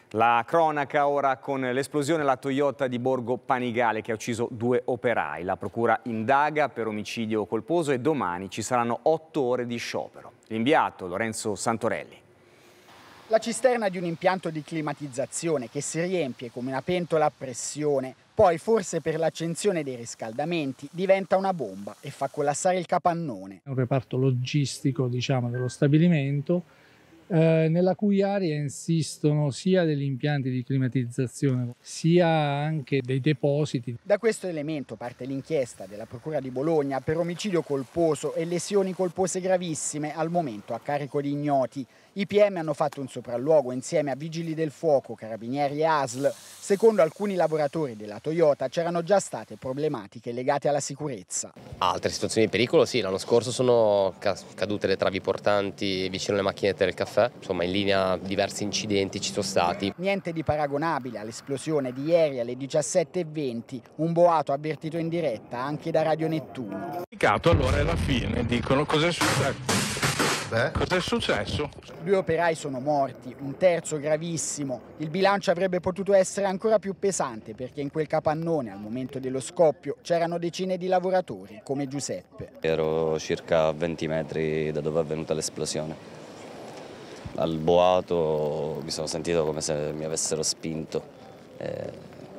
La cronaca ora con l'esplosione alla Toyota di Borgo Panigale che ha ucciso 2 operai. La procura indaga per omicidio colposo e domani ci saranno 8 ore di sciopero. L'inviato Lorenzo Santorelli. La cisterna di un impianto di climatizzazione che si riempie come una pentola a pressione, poi forse per l'accensione dei riscaldamenti diventa una bomba e fa collassare il capannone. È un reparto logistico, dello stabilimento, nella cui area insistono sia degli impianti di climatizzazione sia anche dei depositi. Da questo elemento parte l'inchiesta della Procura di Bologna per omicidio colposo e lesioni colpose gravissime, al momento a carico di ignoti. I PM hanno fatto un sopralluogo insieme a vigili del fuoco, carabinieri e ASL. Secondo alcuni lavoratori della Toyota c'erano già state problematiche legate alla sicurezza. Altre situazioni di pericolo sì, l'anno scorso sono cadute le travi portanti vicino alle macchinette del caffè, insomma in linea diversi incidenti ci sono stati. Niente di paragonabile all'esplosione di ieri alle 17:20, un boato avvertito in diretta anche da Radio Nettuno. Allora è la fine, dicono cos'è successo? Cos'è successo? 2 operai sono morti, un terzo gravissimo. Il bilancio avrebbe potuto essere ancora più pesante perché in quel capannone al momento dello scoppio c'erano decine di lavoratori, come Giuseppe. Ero circa a 20 metri da dove è avvenuta l'esplosione. Al boato mi sono sentito come se mi avessero spinto.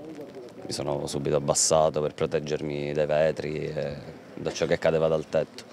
Mi sono subito abbassato per proteggermi dai vetri e da ciò che cadeva dal tetto.